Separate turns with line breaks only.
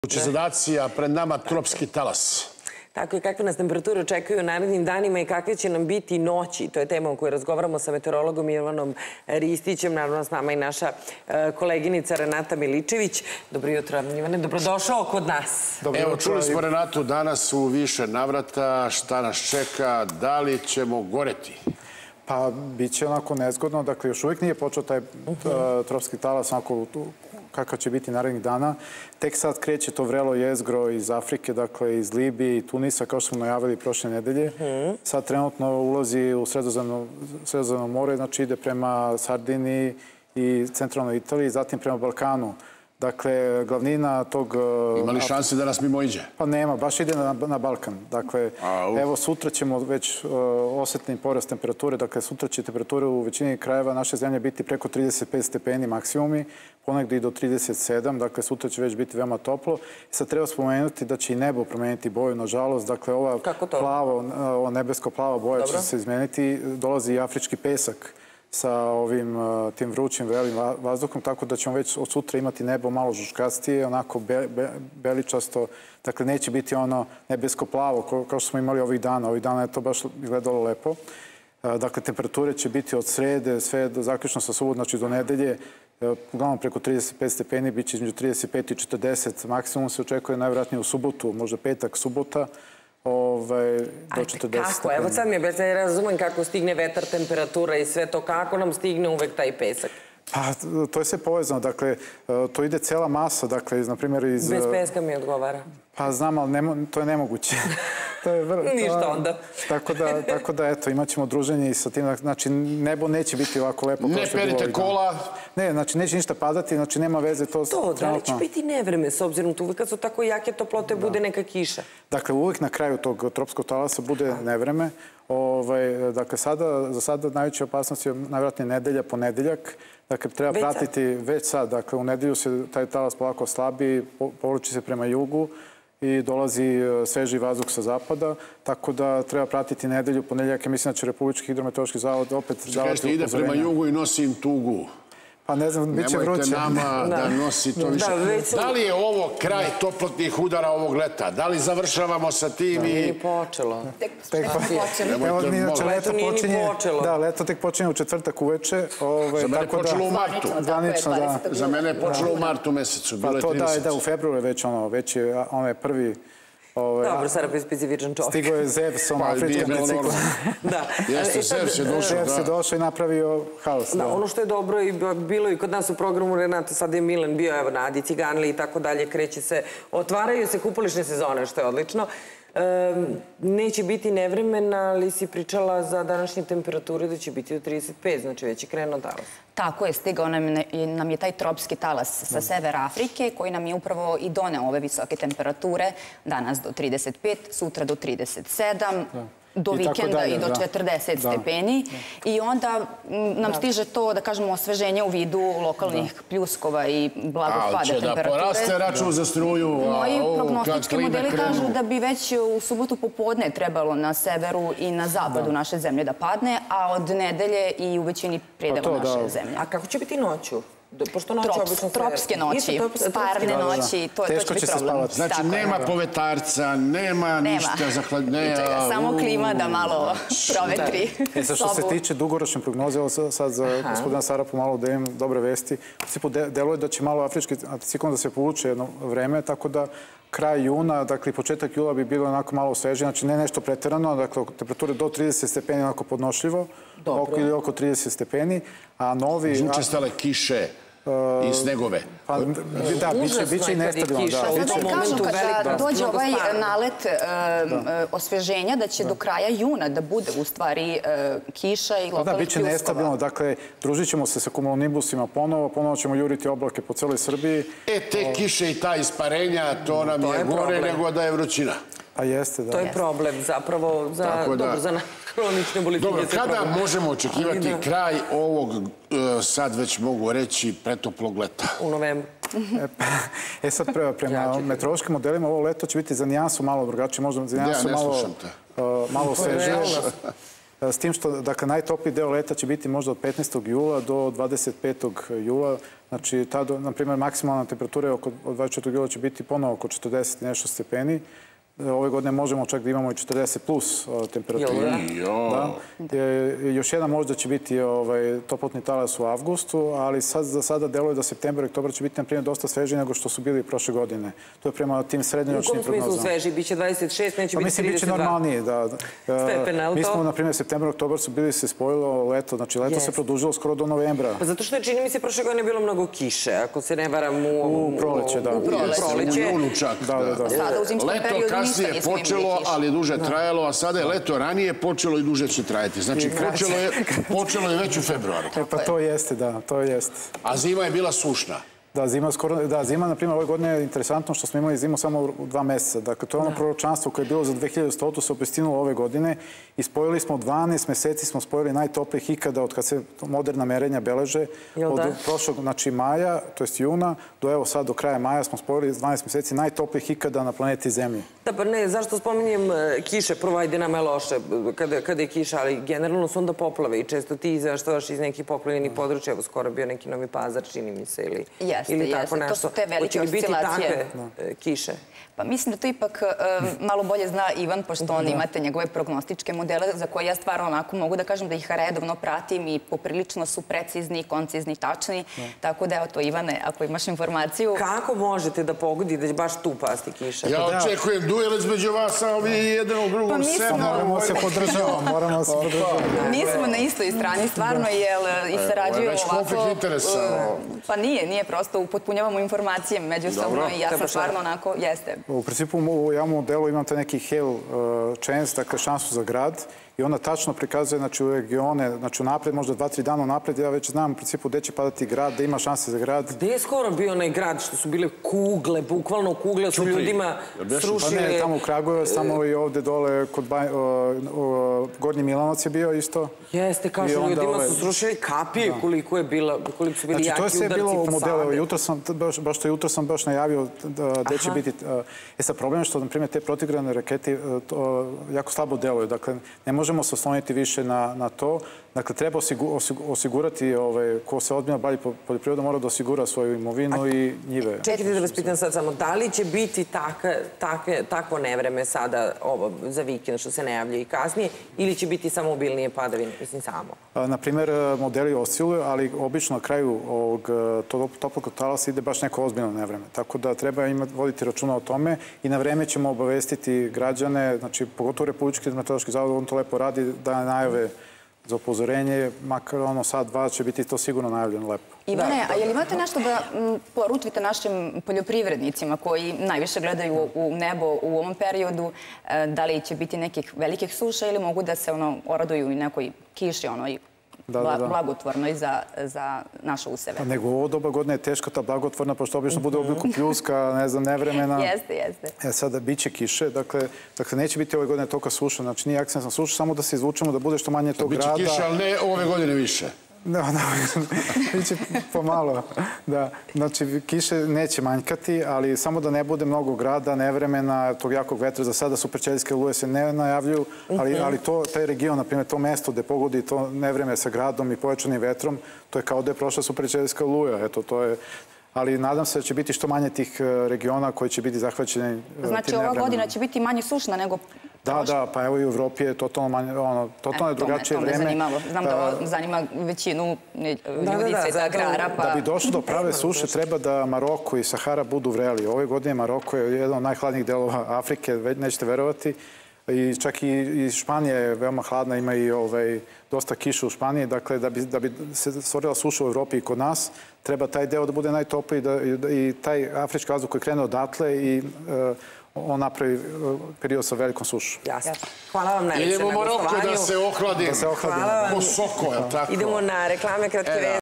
Zadaci, a pred nama tropski talas.
Tako i kakve nas temperature očekuju u narednim danima i kakve će nam biti noći. To je tema o kojoj razgovaramo sa meteorologom Ivanom Ristićem. Naravno, s nama i naša koleginica Renata Miličević. Dobro jutro, Ivane. Dobrodošao kod nas.
Evo, čuli smo Renatu danas u više navrata. Šta nas čeka? Da li ćemo goreti?
Pa, bit će onako nezgodno. Dakle, još uvijek nije počeo taj tropski talas onako kakav će biti narednih dana. Tek sad kreće to vrelo jezgro iz Afrike, dakle iz Libije i Tunisa, kao što smo najavili prošle nedelje. Sad trenutno ulazi u Sredozemno more, znači ide prema Sardiniji i centralnoj Italiji, zatim prema Balkanu. Dakle, glavnina tog...
Ima li šanse da nas mimo iđe?
Pa nema, baš ide na Balkan. Dakle, evo sutra ćemo već osjetni porast temperature. Dakle, sutra će temperature u većini krajeva naše zemlje biti preko 35 stepeni maksimumi, ponegdje i do 37. Dakle, sutra će već biti veoma toplo. Sad treba spomenuti da će i nebo promeniti boju, nažalost. Dakle, ova nebesko-plava boja će se izmeniti. Dolazi i afrički pesak sa ovim tim vrućim vrelim vazduhom, tako da ćemo već od sutra imati nebo malo žuškastije, onako beličasto. Dakle, neće biti ono nebesko-plavo kao što smo imali ovih dana. Ovih dana je to baš izgledalo lepo. Dakle, temperature će biti od srede sve zaključno sa subotom, znači do nedelje, uglavnom preko 35 stepeni, bit će između 35 i 40. Maksimum se očekuje najvjerojatnije u subotu, možda petak, subota, do 40
kako? Evo sad mi objasni, ja razumem kako stigne vetar, temperatura i sve to. Kako nam stigne uvek taj pesak?
Pa, to je sve povezano. Dakle, to ide cela masa, dakle, na primjer iz...
Bez peska mi odgovara.
Pa znam, ali to je nemoguće.
Ništa onda.
Tako da, eto, imat ćemo druženje i sa tim. Znači, nebo neće biti ovako lepo.
Ne perite kola.
Ne, znači, neće ništa padati, znači, nema veze to...
Da li će biti nevreme, s obzirom tu uvijek kad su tako jake toplote, bude neka kiša?
Dakle, uvijek na kraju tog tropskog talasa bude nevreme. Dakle, za sada najveća opasnost je najvjerojatnije nedelja, ponedeljak. Dakle, treba pratiti već sad. Dakle, u nedelju se taj talas polako slabi, povlači se prema jugu i dolazi sveži vazduh sa zapada, tako da treba pratiti nedelju, ponedeljak. Mislim da će Republički hidrometeorološki zavod opet davati upozorenja.
Ide prema jugu i nosi im tugu.
Pa ne znam, bit će vruće.
Nemojte nama da nosi to više. Da li je ovo kraj toplotnih udara ovog leta? Da li završavamo sa tim i...
Nije ni počelo.
Tek počelo. Da, leto tek počinje u četvrtak uveče.
Za mene je počelo u martu. Za mene je počelo u martu mesecu.
Pa to da, u februaru već je onaj prvi...
Dobro, sada je specifičan čovjek.
Stigo je Zevs, ono afrički bicikl.
Jeste, Zevs je došao, da.
Zevs je došao i napravio haos.
Da, ono što je dobro i bilo i kod nas u programu Renata, sad je Milan bio, evo, na Adi Ciganli i tako dalje, kreće se, otvaraju se kupališne sezone, što je odlično. Neće biti nevremena, ali si pričala za današnje temperature da će biti do 35, znači već je krenuo talas.
Tako je, stigao nam je taj tropski talas sa severa Afrike, koji nam je upravo i doneo ove visoke temperature, danas do 35, sutra do 37, do vikenda i do 40 stepeni. I onda nam stiže to, da kažemo, osveženje u vidu lokalnih pljuskova i blagog pada temperature.
Da poraste račun za struju.
Moji prognostički modeli kažu da bi već u subotu popodne trebalo na severu i na zapadu naše zemlje da padne, a od nedelje i u većini predela naše zemlje.
A kako će biti noću?
Tropske noći, parne noći, to će biti problem.
Znači, nema povetarca, nema ništa zahladnija.
Samo klima da malo provetri sobu.
Što se tiče dugoročne prognoze, evo sad za gospodina Sarapu malo da imam dobre vesti. U principu, deluje da će malo afrički anticiklon da se povuče jedno vreme, tako da kraj juna, dakle i početak jula bi bilo onako malo sveže, znači ne nešto pretjerano, dakle temperature do 30 stepeni onako podnošljivo, ili oko 30 stepeni, a novi...
Učestale kiše i snegove.
Da, bit će i nestabilno.
Zato kažu kada dođe ovaj nalet osveženja da će do kraja juna da bude u stvari kiša i lokalnih pljuskova.
Da, bit će nestabilno. Dakle, družit ćemo se sa kumulonimbusima ponovo ćemo juriti oblake po celoj Srbiji.
Te kiše i ta isparenja, to nam je gore nego da je vrućina.
A jeste, da.
To je problem zapravo za hronične bolesti.
Dobro, kada možemo očekivati kraj ovog, sad već mogu reći, pretoplog leta?
U novembru.
Sad prema meteorološkim modelima ovo leto će biti za nijansu malo drugačije, možda za nijansu malo svežije. S tim što, dakle, najtopliji deo leta će biti možda od 15. jula do 25. jula. Znači, tada, na primjer, maksimalna temperatura od 24. jula će biti ponovo oko 40 i nešto stepeni. Ove godine možemo čak da imamo i 40 plus temperaturu. Još jedan možda će biti toplotni talas u avgustu, ali za sada deluje da septembar i oktobar će biti, na primjer, dosta sveži nego što su bili prošle godine. To je prema tim srednjoročnim prognozama.
U kom smislu sveži? Biće 26, neće biti 32?
Mislim, biće normalnije, da. Mi smo, na primjer, septembar i oktobar su bili se spojilo leto, znači leto se produžilo skoro do novembra.
Pa zato što je, čini mi se, prošle godine bilo mnogo kiše, ako se ne varam
u proleće, da.
U proleće.
Sada u zimskom periodu ništa
je počelo, ali je duže trajalo, a sada je leto ranije počelo i duže će trajati. Znači, počelo je već u februaru.
Pa to jeste, da, to jeste.
A zima je bila sušna.
Da, zima, na primjer, ove godine je interesantno što smo imali zimu samo u 2 meseca. Dakle, to je ono proročanstvo koje je bilo za 2100, se opestinulo ove godine i spojili smo 12 meseci, smo spojili najtoplijih ikada od kad se moderna merenja beleže. Od prošlog, znači maja, to jest juna, do evo sad do kraja maja smo spojili 12 meseci najtoplijih ikada na planeti Zemlji.
Da, pa ne, zašto spominjem kiše? Prvo, ajde, nama je loše kada je kiša, ali generalno su onda poplave i često ti izaštavaš iz nekih poplavljenih područja. Evo, skoro bio neki Novi Pazar, čini mi se, ili tako nešto.
To su te velike oscilacije.
Hoće li biti takve kiše?
Pa mislim da to ipak malo bolje zna Ivan, pošto on imate njegove prognostičke modele za koje ja stvarno onako mogu da kažem da ih redovno pratim i poprilično su precizni, koncizni, tačni. Tako da, evo to, Ivane, ako imaš informaciju...
Kako možete da pogodi da će baš tu pasti kiša?
Ja očekujem duel između vas, a ovi jedan u drugom senu.
Moramo se podržavamo,
Mi smo na istoj strani, stvarno, jer i sarađujemo ovako...
Već konflikt interesa.
Pa nije, prosto upotpunjavamo informacije međusobno i ja sam stvarno onako, jeste.
U principu u javnom modelu imam taj neki hail chance, dakle šansu za grad i ona tačno prikazuje, znači, u regione, znači, unapred, možda 2-3 dana unapred, ja već znam u principu gde će padati grad, da ima šanse za grad.
Gde je skoro bio onaj grad što su bile kugle, bukvalno kugle su ljudima srušile?
Pa ne, tamo u Kragujevac, tamo i ovde dole, kod Gornji Milanovac je bio isto.
Jeste, kažu, ljudima su srušili kapije koliko su bili jaki udarci fasade.
To je sve bilo u modelu. Jutro sam baš najavio gde će biti... Sad, problem je što, na primjer, te protigrane rakete jako slabo deluju. Dakle, ne možemo se osloniti više na to. Dakle, treba osigurati, ko se ozbiljno bavi poljoprivredom, mora da osigura svoju imovinu i njive.
Čekajte da vas pitam sad samo, da li će biti takvo nevreme sada za vikend što se najavlja i kasnije, ili će biti samo obilnije padavine, mislim samo?
Na primjer, modeli osciluju, ali obično na kraju ovog toplog talasa ide baš neko ozbiljno nevreme. Tako da treba voditi računa o tome i na vreme ćemo obavestiti građane, znači pogotovo Republički meteorološki zavod, on to lepo radi, da najave za upozorenje, makar sad, 2 će biti to sigurno najavljeno lepo.
Ivane, a je li imate nešto da poručite našim poljoprivrednicima koji najviše gledaju u nebo u ovom periodu, da li će biti nekih velikih suša ili mogu da se oraduju i nekoj kiši, blagotvornoj za naše useve?
Nego ovo doba godine je teška ta blagotvorna, pošto obično bude u obliku pljuska, ne znam, nevremena.
Jeste.
Sada biće kiše, dakle neće biti ove godine toliko suša, znači nije akcent na sušu, samo da se izvučemo da bude što manje tog grada.
Biće kiše, ali ne ove godine više.
Biće pomalo, da. Znači, kiše neće manjkati, ali samo da ne bude mnogo grada, nevremena, tog jakog vetra. Za sada superčeljske oluje se ne najavljuju, ali taj region, na primjer, to mesto gde pogodi to nevreme sa gradom i pojačanim vetrom, to je kao da je prošla superčeljska oluja. Eto, to je... Ali nadam se da će biti što manje tih regiona koji će biti zahvaćeni tim nevremenom.
Znači, ova godina će biti manje sušna nego...
Da, pa evo i u Evropi je totalno drugačije vreme.
To me zanimalo. Znam da ovo zanima većinu ljudi sveta agrara.
Da bi došlo do prave suše treba da Maroko i Sahara budu vreli. Ove godine Maroko je jedan od najhladnijih delova Afrike, nećete verovati. I čak i Španija je veoma hladna, ima i dosta kiša u Španiji. Dakle, da bi se stvorila suša u Evropi i kod nas, treba taj deo da bude najtopliji i taj afrički vazduh koji krene odatle i on napravi period sa velikom sušom.
Jasno. Hvala vam najviše na gostovanju.
Idemo u Maroko da se ohladi.
Hvala vam.
Ko soko, je li tako?
Idemo na reklame, kratke veze.